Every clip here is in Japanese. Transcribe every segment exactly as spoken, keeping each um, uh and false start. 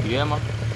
湯山。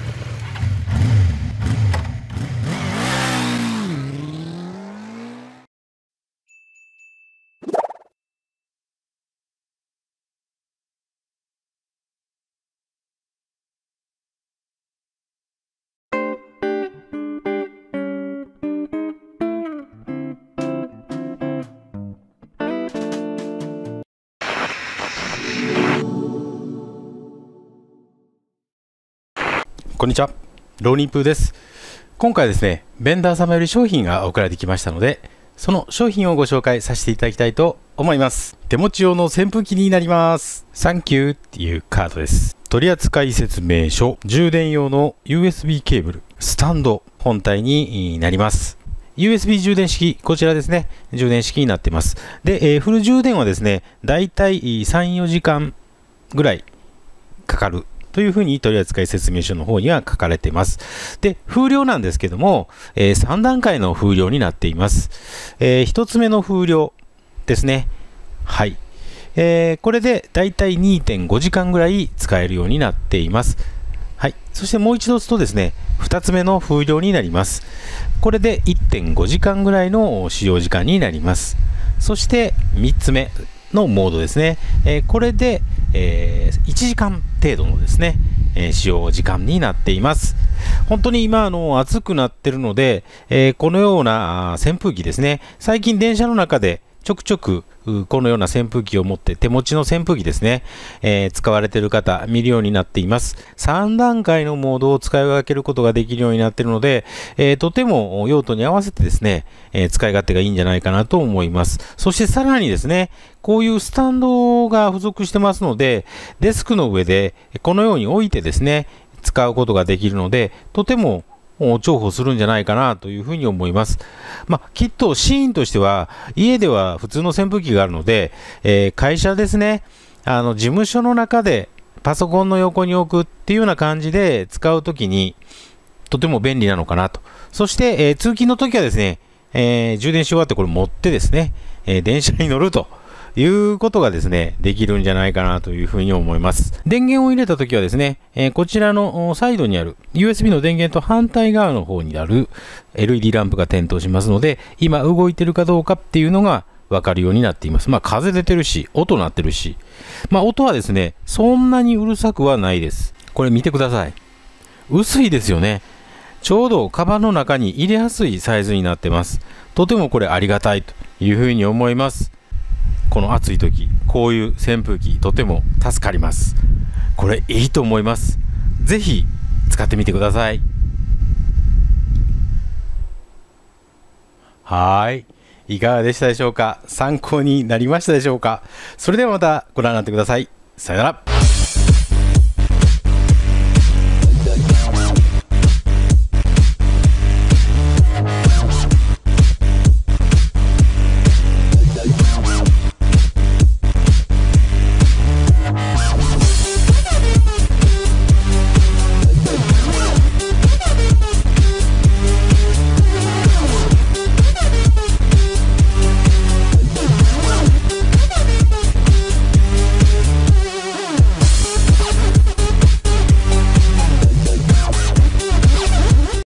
こんにちは、ローニープーです。今回ですね、ベンダー様より商品が送られてきましたので、その商品をご紹介させていただきたいと思います。手持ち用の扇風機になります。サンキューっていうカードです。取扱説明書、充電用の ユーエスビー ケーブル、スタンド本体になります。ユーエスビー 充電式、こちらですね、充電式になっています。で、えー、フル充電はですね、だいたいさん、よじかんぐらいかかるというふうに取扱説明書の方には書かれています。で、風量なんですけども、えー、さん段階の風量になっています。えー、ひとつめの風量ですね。はい。えー、これでだいたい にてんごじかんぐらい使えるようになっています。はい。そしてもう一度押すとですね、ふたつめの風量になります。これで いってんごじかんぐらいの使用時間になります。そしてみっつめのモードですね。えー、これで、えー、いちじかん程度のですね、えー、使用時間になっています。本当に今あの暑くなってるので、えー、このような扇風機ですね、最近電車の中でちょくちょくこのような扇風機を持って手持ちの扇風機ですね、えー、使われている方見るようになっています。さん段階のモードを使い分けることができるようになっているので、えー、とても用途に合わせてですね、えー、使い勝手がいいんじゃないかなと思います。そしてさらにですね、こういうスタンドが付属してますので、デスクの上でこのように置いてですね、使うことができるので、とても重宝するんじゃないかなというふうに思います。まあ、きっとシーンとしては、家では普通の扇風機があるので、えー、会社ですね、あの事務所の中でパソコンの横に置くっていうような感じで使うときに、とても便利なのかなと。そして、えー、通勤のときはですね、えー、充電し終わってこれ持ってですね、えー、電車に乗るということがですね、できるんじゃないかなというふうに思います。電源を入れたときはですね、えー、こちらのサイドにある ユーエスビー の電源と反対側の方にある エルイーディー ランプが点灯しますので、今動いてるかどうかっていうのがわかるようになっています。まあ風出てるし、音鳴ってるし、まあ音はですね、そんなにうるさくはないです。これ見てください。薄いですよね。ちょうどカバンの中に入れやすいサイズになってます。とてもこれありがたいというふうに思います。この暑い時、こういう扇風機とても助かります。これいいと思います。ぜひ使ってみてください。はい、いかがでしたでしょうか。参考になりましたでしょうか。それではまたご覧になってください。さよなら。